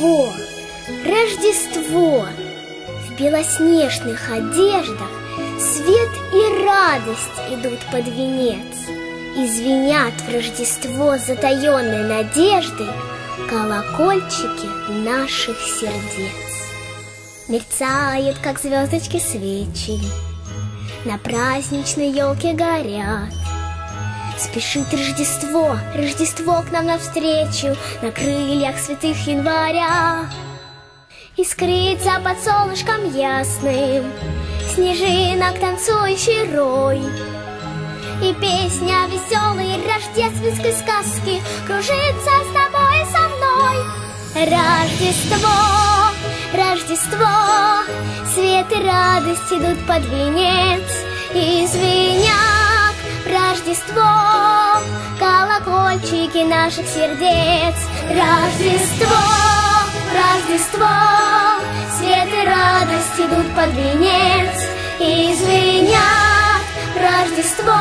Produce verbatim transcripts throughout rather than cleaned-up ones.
Рождество, Рождество! В белоснежных одеждах свет и радость идут под венец, и звенят в Рождество затаенной надеждой колокольчики наших сердец. Мерцают, как звездочки, свечи, на праздничной елке горят. Спешит Рождество, Рождество к нам навстречу на крыльях святых января. Искрится под солнышком ясным снежинок танцующий рой, и песня веселой рождественской сказки кружится с тобой и со мной. Рождество, Рождество, свет и радость идут под венец, и звенят в Рождество колокольчики наших сердец. Рождество, Рождество, свет и радость идут под венец, и звенят в Рождество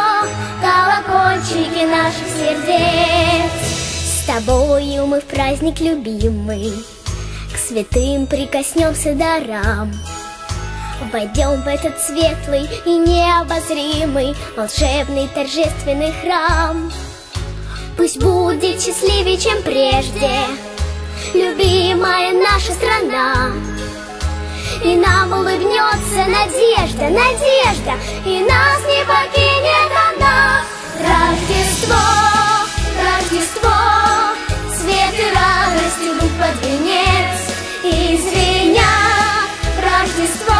колокольчики наших сердец. С тобою мы в праздник любимый к святым прикоснемся дарам, войдем в этот светлый и необозримый волшебный торжественный храм. Пусть будет счастливее, чем прежде, любимая наша страна, и нам улыбнется надежда, надежда, и нас не покинет она. Рождество, Рождество, свет и радость идут под венец, и звенят в Рождество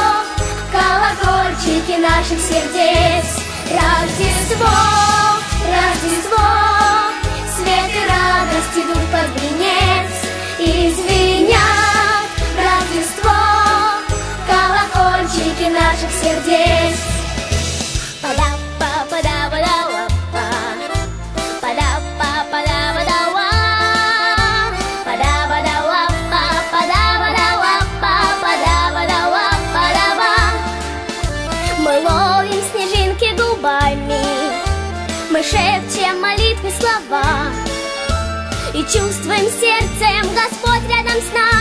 колокольчики наших сердец. Рождество, Рождество, свет и радость идут под венец, и звенят в Рождество колокольчики наших сердец. Мы ловим снежинки губами, мы шепчем молитвы слова, и чувствуем сердцем, Господь рядом с нами.